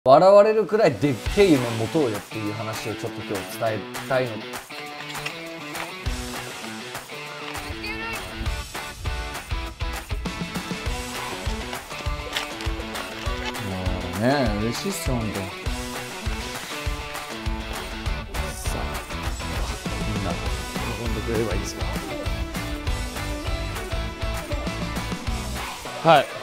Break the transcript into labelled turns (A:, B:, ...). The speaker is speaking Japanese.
A: 笑われるくらいでっけえ夢持とうよっていう話をちょっと今日伝えたいの。もうね、嬉しいっすよ、ほんと。さあ、みんな喜んでくれればいいですけど。
B: はい。